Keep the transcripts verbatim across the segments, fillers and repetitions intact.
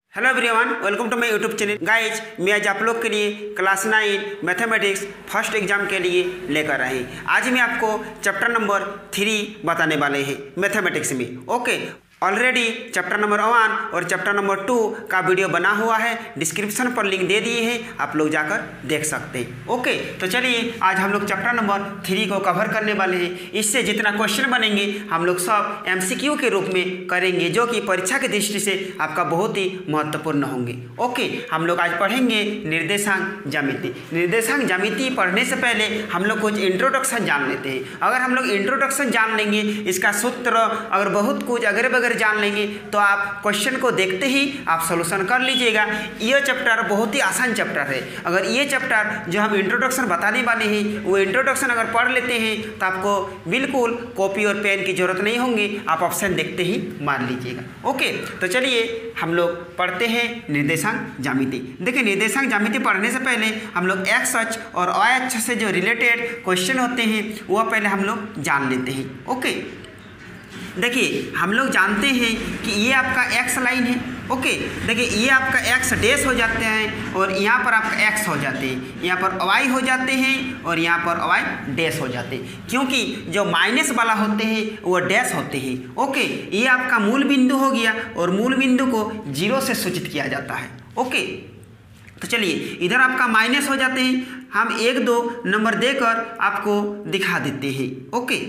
Hello everyone, welcome to my YouTube channel. Guys, मैं आज आप लोग के लिए class nine mathematics first exam के लिए लेकर आए हैं। आज मैं आपको चैप्टर नंबर थ्री बताने वाले हैं मैथमेटिक्स में। Okay, already chapter number one और चैप्टर नंबर टू का वीडियो बना हुआ है, डिस्क्रिप्शन पर लिंक दे दिए हैं, आप लोग जाकर देख सकते हैं। ओके, तो चलिए आज हम लोग चैप्टर नंबर थ्री को कवर करने वाले हैं। इससे जितना क्वेश्चन बनेंगे हम लोग सब एमसीक्यू के रूप में करेंगे, जो कि परीक्षा की दृष्टि से आपका बहुत ही महत्वपूर्ण होंगे। ओके, हम लोग आज पढ़ेंगे निर्देशांक ज्यामिति। निर्देशांक ज्यामिति पढ़ने से पहले हम लोग कुछ इंट्रोडक्शन जान लेते हैं। अगर हम लोग इंट्रोडक्शन जान लेंगे, इसका सूत्र अगर बहुत कुछ अगर बगैर जान लेंगे तो आप क्वेश्चन को देखते ही आप सॉल्यूशन कर लीजिएगा। ये चैप्टर बहुत ही आसान चैप्टर है। अगर ये चैप्टर जो हम इंट्रोडक्शन बताने वाले हैं वो इंट्रोडक्शन अगर पढ़ लेते हैं तो आपको बिल्कुल कॉपी और पेन की जरूरत नहीं होगी, आप ऑप्शन देखते ही मान लीजिएगा। ओके, तो चलिए हम लोग पढ़ते हैं निर्देशांक ज्यामिति। देखिए, निर्देशांक ज्यामिति पढ़ने से पहले हम लोग एक्स अक्ष और वाई अक्ष से जो रिलेटेड क्वेश्चन होते हैं वह पहले हम लोग जान लेते हैं। ओके, देखिए हम लोग जानते हैं कि ये आपका एक्स लाइन है। ओके, देखिए ये आपका एक्स डैश हो जाते हैं और यहाँ पर आपका एक्स हो जाते हैं, यहाँ पर वाई हो जाते हैं और यहाँ पर वाई डैश हो जाते हैं, क्योंकि जो माइनस वाला होते हैं वो डैश होते हैं। ओके, ये आपका मूल बिंदु हो गया और मूल बिंदु को जीरो से सूचित किया जाता है। ओके, तो चलिए इधर आपका माइनस हो जाते हैं, हम एक दो नंबर देकर आपको दिखा देते हैं। ओके,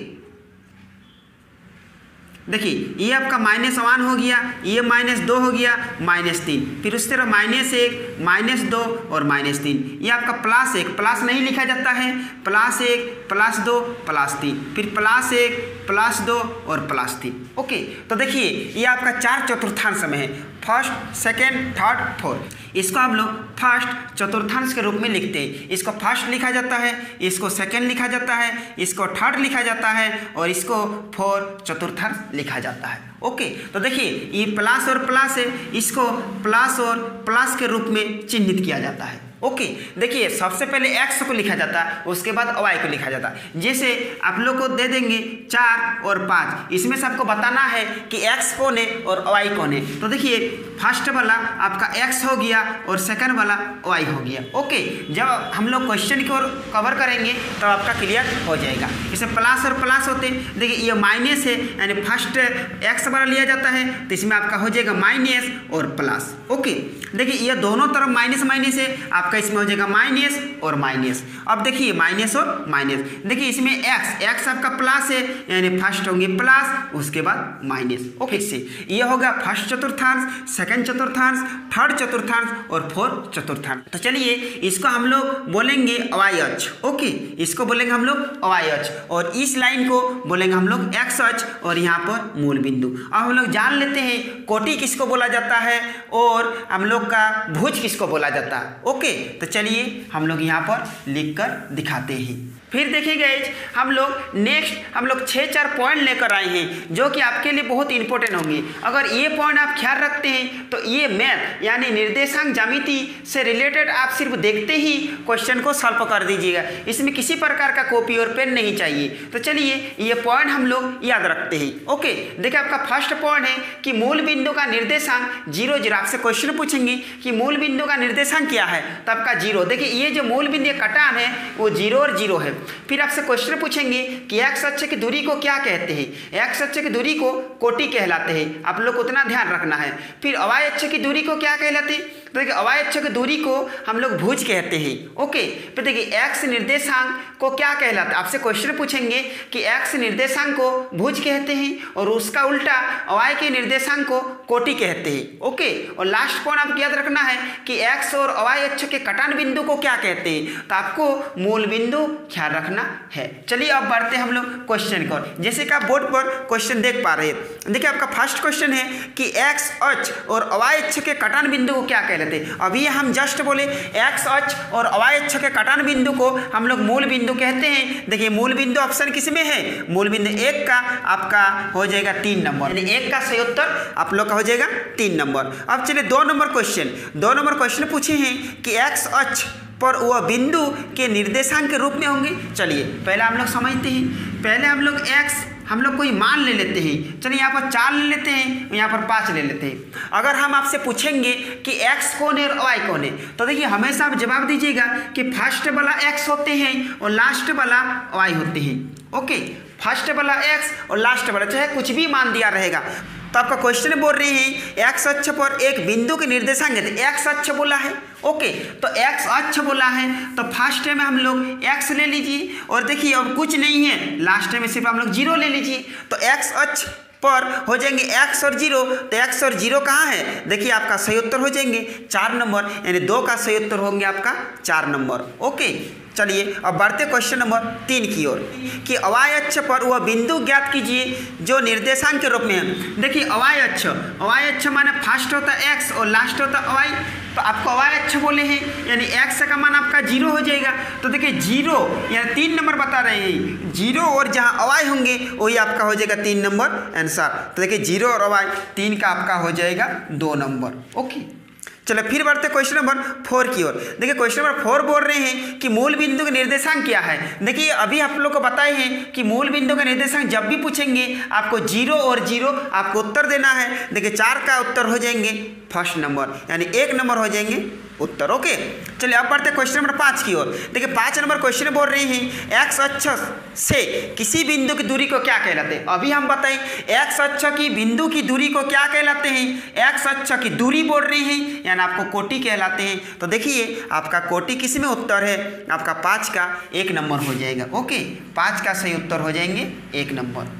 देखिए ये आपका माइनस वन हो गया, ये माइनस दो हो गया, माइनस तीन, फिर उस तरह माइनस एक, माइनस दो और माइनस तीन। ये आपका प्लस एक, प्लस नहीं लिखा जाता है, प्लस एक, प्लस दो, प्लस तीन, फिर प्लस एक, प्लस दो और प्लस तीन। ओके, तो देखिए ये आपका चार चतुर्थांश में है, फर्स्ट, सेकेंड, थर्ड, फोर्थ। इसको हम लोग फर्स्ट चतुर्थांश के रूप में लिखते हैं। इसको फर्स्ट लिखा जाता है, इसको सेकेंड लिखा जाता है, इसको थर्ड लिखा जाता है और इसको फोर्थ चतुर्थांश लिखा जाता है। ओके, तो देखिए ये प्लस और प्लस है, इसको प्लस और प्लस के रूप में चिन्हित किया जाता है। ओके, देखिए सबसे पहले एक्स को लिखा जाता है, उसके बाद वाई को लिखा जाता है। जैसे आप लोग को दे देंगे चार और पाँच, इसमें से आपको बताना है कि एक्स कौन है और वाई कौन है। तो देखिए फर्स्ट वाला आपका एक्स हो गया और सेकंड वाला वाई हो गया। ओके, जब हम लोग क्वेश्चन की ओर कवर करेंगे तो आपका क्लियर हो जाएगा। इसमें प्लस और प्लस होते हैं। देखिए ये माइनस है, यानी फर्स्ट एक्स वाला लिया जाता है तो इसमें आपका हो जाएगा माइनस और प्लस। ओके, देखिए ये दोनों तरफ माइनस माइनस है, आपका इसमें हो जाएगा माइनस और माइनस। अब देखिए माइनस और माइनस, देखिए इसमें एक्स एक्स आपका प्लस है, यानी फर्स्ट होंगे प्लस, उसके बाद माइनस। ओके, से ये होगा फर्स्ट चतुर्थांश, सेकंड चतुर्थांश, थर्ड चतुर्थांश और फोर्थ चतुर्थांश। तो चलिए इसको हम लोग बोलेंगे वाई अक्ष। ओके, इसको बोलेंगे हम लोग वाई अक्ष और इस लाइन को बोलेंगे हम लोग एक्स अक्ष और यहाँ पर मूल बिंदु। अब हम लोग जान लेते हैं कोटि किसको बोला जाता है और हम लोग का भुज किसको बोला जाता है। ओके, तो चलिए हम लोग यहाँ पर लिखकर दिखाते हैं। फिर देखिए गाइस, हम लोग नेक्स्ट हम लोग छः चार पॉइंट लेकर आए हैं जो कि आपके लिए बहुत इंपॉर्टेंट होंगे। अगर ये पॉइंट आप ख्याल रखते हैं तो ये मैथ यानी निर्देशांक ज्यामिति से रिलेटेड आप सिर्फ देखते ही क्वेश्चन को सॉल्व कर दीजिएगा। इसमें किसी प्रकार का कॉपी और पेन नहीं चाहिए। तो चलिए ये पॉइंट हम लोग याद रखते हैं। ओके, देखिए आपका फर्स्ट पॉइंट है कि मूल बिंदु का निर्देशांक जीरो जीरो। आपसे क्वेश्चन पूछेंगे कि मूल बिंदु का निर्देशांक क्या है, तो आपका जीरो। देखिए ये जो मूल बिंदु कटान है वो जीरो और जीरो है। फिर आपसे क्वेश्चन पूछेंगे कि एक्स अक्ष की दूरी को क्या कहते हैं। एक्स अक्ष की दूरी को कोटि कहलाते हैं, आप लोग को उतना ध्यान रखना है। फिर वाई अक्ष की दूरी को क्या कहलाते हैं, तो देखिए वाई अक्ष की दूरी को हम लोग भुज कहते हैं। ओके, फिर देखिए एक्स निर्देशांक को क्या कहलाता है। आपसे क्वेश्चन पूछेंगे कि एक्स निर्देशांक को भुज कहते हैं और उसका उल्टा वाई के निर्देशांक को कोटि कहते हैं। ओके, और लास्ट पॉइंट आपको याद रखना है कि एक्स और वाई अक्ष के कटान बिंदु को क्या कहते हैं, तो आपको मूल बिंदु ख्याल रखना है। चलिए अब बढ़ते हैं हम लोग क्वेश्चन को। जैसे कि आप बोर्ड पर क्वेश्चन देख पा रहे हैं, देखिए आपका फर्स्ट क्वेश्चन है कि एक्स अक्ष और वाई अक्ष के कटान बिंदु को क्या कहते हैं। अभी हम जस्ट बोले एक्स अक्ष और वाई अक्ष के कटान बिंदु को हम लोग मूल बिंदु कहते हैं। देखिए मूल बिंदु ऑप्शन किस में है, मूल बिंदु एक का आपका हो जाएगा तीन नंबर, यानी एक का सही उत्तर आप लोग का हो जाएगा तीन नंबर। अब चलिए दो नंबर क्वेश्चन दो नंबर क्वेश्चन पूछे हैं कि एक्स अक्ष पर वह बिंदु के निर्देशांक के रूप में होंगे। चलिए पहले हम लोग समझते हैं। पहले हम लोग एक्स हम लोग कोई मान ले लेते हैं। चलिए यहाँ पर चार ले लेते हैं, यहाँ पर पाँच ले लेते हैं। अगर हम आपसे पूछेंगे कि x कौन है और y कौन है, तो देखिए हमेशा आप जवाब दीजिएगा कि फर्स्ट वाला x होते हैं और लास्ट वाला y होते हैं। ओके, फर्स्ट वाला x और लास्ट वाला चाहे कुछ भी मान दिया रहेगा। तो आपका क्वेश्चन बोल रहे हैं x अक्ष पर एक बिंदु के निर्देशांक है, x अक्ष बोला है। ओके, तो x अक्ष बोला है तो फर्स्ट में हम लोग x ले लीजिए और देखिए अब कुछ नहीं है, लास्ट में सिर्फ हम लोग जीरो ले लीजिए। तो x अक्ष पर हो जाएंगे x और जीरो, तो x और जीरो कहाँ है, देखिए आपका सही उत्तर हो जाएंगे चार नंबर, यानी दो का सही उत्तर होंगे आपका चार नंबर। ओके, चलिए अब बढ़ते क्वेश्चन नंबर तीन की ओर कि अवाय अक्ष पर वह बिंदु ज्ञात कीजिए जो निर्देशांक के रूप में है। देखिए अवाय अक्ष, अवाय अक्ष माने फर्स्ट होता है x और लास्ट होता है अवाय, तो आपको अवाय अक्ष बोले हैं यानी x का मान आपका जीरो हो जाएगा। तो देखिए जीरो यानी तीन नंबर बता रहे हैं, जीरो और जहाँ अवाय होंगे वही आपका हो जाएगा तीन नंबर आंसर। तो देखिए जीरो और अवाय तीन का आपका हो जाएगा दो नंबर। ओके, चलो फिर बढ़ते क्वेश्चन नंबर फोर की ओर। देखिए क्वेश्चन नंबर फोर बोल रहे हैं कि मूल बिंदु का निर्देशांक क्या है। देखिए अभी आप लोग को बताए हैं कि मूल बिंदु का निर्देशांक जब भी पूछेंगे आपको जीरो और जीरो आपको उत्तर देना है। देखिए चार का उत्तर हो जाएंगे फर्स्ट नंबर, यानी एक नंबर हो जाएंगे उत्तर। ओके, चलिए अब बढ़ते क्वेश्चन नंबर पाँच की ओर। देखिए पाँच नंबर क्वेश्चन बोल रहे हैं एक्स अक्ष से किसी बिंदु की दूरी को क्या कहलाते हैं। अभी हम बताएं एक्स अक्ष की बिंदु की दूरी को क्या कहलाते हैं। एक्स अक्ष की दूरी बोल रहे हैं यानी आपको कोटि कहलाते हैं। तो देखिए आपका कोटि किस में उत्तर है, आपका पाँच का एक नंबर हो जाएगा। ओके, पाँच का सही उत्तर हो जाएंगे एक नंबर।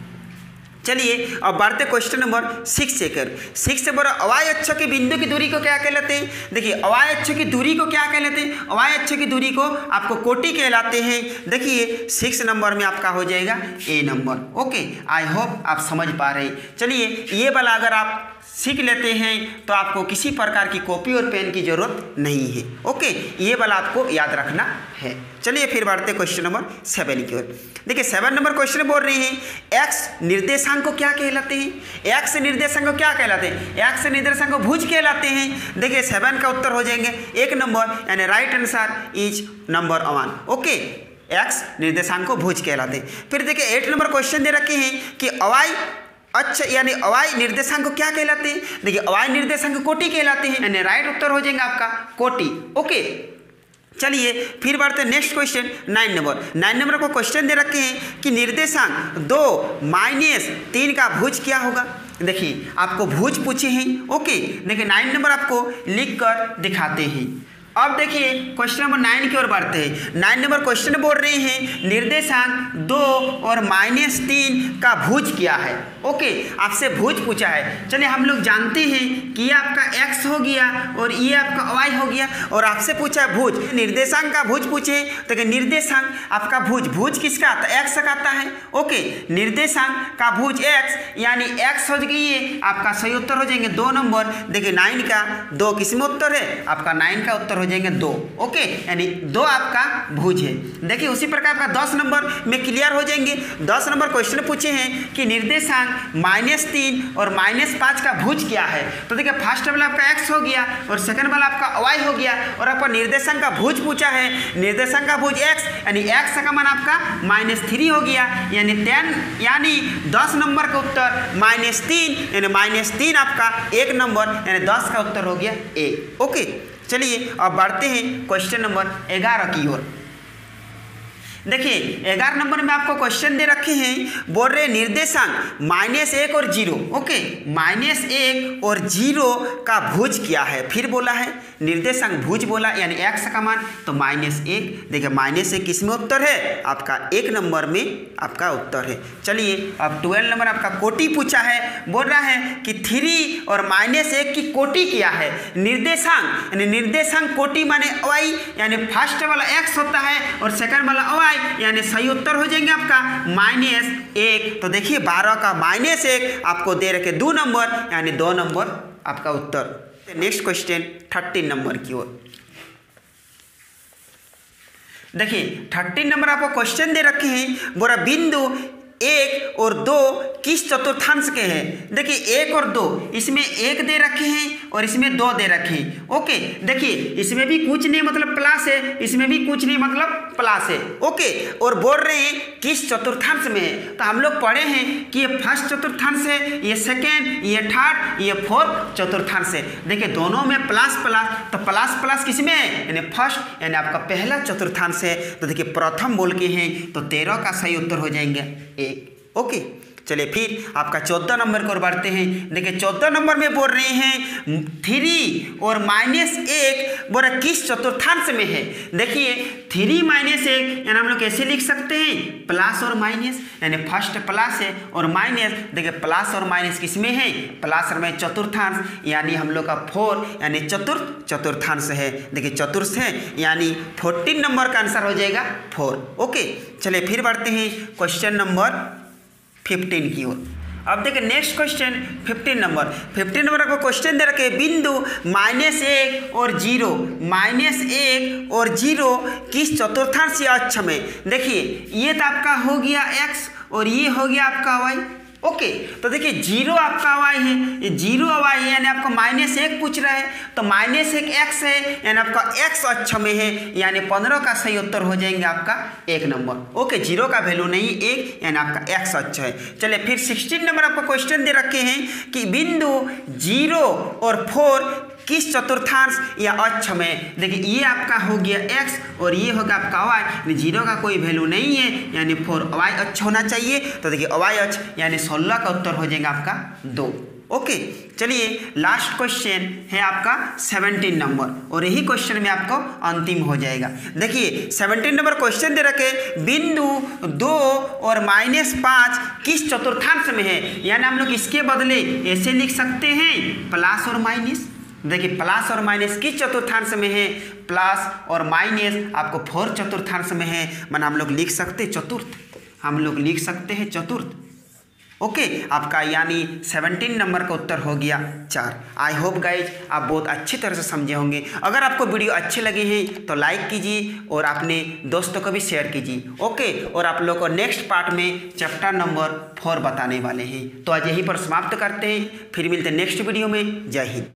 चलिए अब बढ़ते क्वेश्चन नंबर सिक्स से कर सिक्स से बड़ा अवाय अक्ष की बिंदु की दूरी को क्या कहलाते हैं। देखिए अवाय अक्ष की दूरी को क्या कहलाते हैं, अवाय अक्ष की दूरी को आपको कोटि कहलाते हैं। देखिए सिक्स नंबर में आपका हो जाएगा A number. Okay, I hope आप समझ पा रहे हैं। चलिए ये वाला अगर आप सीख लेते हैं तो आपको किसी प्रकार की कॉपी और पेन की जरूरत नहीं है। ओके, ये वाला आपको याद रखना है। चलिए फिर बढ़ते क्वेश्चन नंबर सेवन की ओर। देखिए सेवन नंबर क्वेश्चन बोल रहे हैं एक्स निर्देशांक को क्या कहलाते हैं। एक्स निर्देशांक को क्या कहलाते हैं, एक्स निर्देशांक को भुज कहलाते हैं। देखिए सेवन का उत्तर हो जाएंगे एक नंबर, यानी right answer is number one. Okay, X निर्देशांक को भुज कहलाते हैं। फिर देखिए एट नंबर क्वेश्चन दे रखे हैं कि अवाय अच्छा यानी अवाय निर्देशांक को क्या कहलाते हैं। देखिए अवाय निर्देशांक कोटि कहलाते हैं, यानी राइट उत्तर हो जाएगा आपका कोटि। ओके, चलिए फिर बढ़ते next question nine number. Nine number को क्वेश्चन दे रखे हैं कि निर्देशांक दो माइनस तीन का भुज क्या होगा। देखिए आपको भुज पूछे हैं। ओके, देखिए नाइन नंबर आपको लिख कर दिखाते हैं। अब देखिए क्वेश्चन नंबर नाइन की ओर बढ़ते हैं। नाइन नंबर क्वेश्चन बोल रहे हैं निर्देशांक दो और माइनस तीन का भुज क्या है। ओके, आपसे भुज पूछा है। चलिए हम लोग जानते हैं कि ये आपका x हो गया और ये आपका y हो गया, और आपसे पूछा है भुज, निर्देशांक का भुज पूछे तो कि निर्देशांक आपका भुज भुज किसका आता है, x का आता है। ओके, निर्देशांक का भुज x यानी x हो गई, आपका सही उत्तर हो जाएंगे दो नंबर। देखिए नाइन का दो किस में उत्तर है, आपका नाइन का उत्तर हो जाएंगे दो। ओके, यानी दो आपका भुज है। देखिए उसी प्रकार आपका दस नंबर में क्लियर हो जाएंगे। दस नंबर क्वेश्चन पूछे हैं कि निर्देशांक माइनस तीन और माइनस पाँच का भुज क्या है। तो देखिए फर्स्ट वाला आपका एक्स हो गया और सेकंड वाला आपका वाई हो गया, और आपका निर्देशांक का भुज पूछा है। निर्देशांक का भुज एक्स यानी एक्स का मान आपका माइनस थ्री हो गया, यानी टेन यानी दस नंबर का उत्तर माइनस तीन, यानी माइनस तीन आपका एक नंबर, यानी दस का उत्तर हो गया ए। ओके, चलिए अब बढ़ते हैं क्वेश्चन नंबर ग्यारह की ओर। देखिए ग्यारह नंबर में आपको क्वेश्चन दे रखे हैं, बोल रहे निर्देशांक माइनस एक और जीरो। ओके, माइनस एक और जीरो का भुज क्या है। फिर बोला है निर्देशांक भुज बोला यानी एक्स का मान तो माइनस एक। देखिए माइनस एक किस में उत्तर है, आपका एक नंबर में आपका उत्तर है। चलिए अब ट्वेल्व नंबर आपका कोटि पूछा है, बोल रहा है कि थ्री और माइनस एक की कोटि क्या है। निर्देशांक यानी निर्देशांक कोटि माने वाई, यानी फर्स्ट वाला एक्स होता है और सेकंड वाला वाई, यानी सही उत्तर हो जाएंगे आपका माइनस एक। तो देखिए बारह का माइनस एक आपको दे रखे दो नंबर, यानी दो नंबर आपका उत्तर। नेक्स्ट क्वेश्चन थर्टीन नंबर की ओर। देखिए थर्टीन नंबर आपको क्वेश्चन दे रखे हैं, बोरा बिंदु एक एक और दो किस चतुर्थांश के हैं? देखिए एक और दो, इसमें एक दे रखे हैं और इसमें दो दे रखे हैं। ओके, देखिए इसमें भी कुछ नहीं मतलब प्लस है, इसमें भी कुछ नहीं मतलब प्लस है। ओके, और बोल रहे हैं किस चतुर्थांश में है। तो हम लोग पढ़े हैं कि ये फर्स्ट चतुर्थांश है, ये सेकेंड, ये थर्ड, ये फोर्थ चतुर्थांश है। देखिए दोनों में प्लस प्लस, तो प्लस प्लस किस में है? यानी फर्स्ट यानी आपका पहला चतुर्थांश है। तो देखिए प्रथम बोल के हैं तो तेरह का सही उत्तर हो जाएंगे एक। ओके, चलिए फिर आपका चौदह नंबर को बढ़ते हैं। देखिए चौदह नंबर में बोल रहे हैं थ्री और माइनस एक बोल रहे किस चतुर्थांश में है। देखिए थ्री माइनस एक यानी हम लोग कैसे लिख सकते हैं? प्लस और माइनस, यानी फर्स्ट प्लस है और माइनस। देखिए प्लस और माइनस किस में है? प्लस और माइनस चतुर्थांश, यानी हम लोग का फोर यानी चतुर्थ चतुर्थांश है। देखिए चतुर्थ है यानी फोर्टीन नंबर का आंसर हो जाएगा फोर। ओके, चलिए फिर बढ़ते हैं क्वेश्चन नंबर फिफ्टीन की ओर। अब देखिए next question fifteen number fifteen number का क्वेश्चन दे रखे बिंदु माइनस एक और जीरो माइनस एक और जीरो किस चतुर्थांश या अक्ष में। देखिए ये तो आपका हो गया एक्स और ये हो गया आपका वाई। ओके, तो देखिए जीरो आपका वाई है, ये जीरो वाई है यानी आपको माइनस एक पूछ रहा है, तो माइनस एक एक्स है यानी आपका एक्स अक्ष में है, यानी पंद्रह का सही उत्तर हो जाएंगे आपका एक नंबर। ओके, जीरो का वैल्यू नहीं एक यानी आपका एक्स अक्ष है। चलिए फिर सिक्सटीन नंबर आपको क्वेश्चन दे रखे हैं कि बिंदु जीरो और फोर किस चतुर्थांश या अक्ष में। देखिए ये आपका हो गया x और ये होगा आपका y, जीरो का कोई वैल्यू नहीं है यानी फोर y अक्ष होना चाहिए। तो देखिए y अक्ष यानी सोलह का उत्तर हो जाएगा आपका दो। ओके, चलिए लास्ट क्वेश्चन है आपका सेवनटीन नंबर और यही क्वेश्चन में आपको अंतिम हो जाएगा। देखिए सेवनटीन नंबर क्वेश्चन दे रखे बिंदु दो और माइनस पाँच किस चतुर्थांश में है। यानी हम लोग इसके बदले ऐसे लिख सकते हैं प्लस और माइनस। देखिए प्लस और माइनस किस चतुर्थांश में है? प्लस और माइनस आपको फोर चतुर्थांश में है, माना हम लोग लिख सकते हैं चतुर्थ, हम लोग लिख सकते हैं चतुर्थ। ओके, आपका यानी सेवनटीन नंबर का उत्तर हो गया चार। आई होप गाइज आप बहुत अच्छी तरह से समझे होंगे। अगर आपको वीडियो अच्छे लगे हैं तो लाइक कीजिए और अपने दोस्तों को भी शेयर कीजिए। ओके, और आप लोग को नेक्स्ट पार्ट में चैप्टर नंबर फोर बताने वाले हैं। तो आज यहीं पर समाप्त करते हैं, फिर मिलते हैं नेक्स्ट वीडियो में। जय हिंद।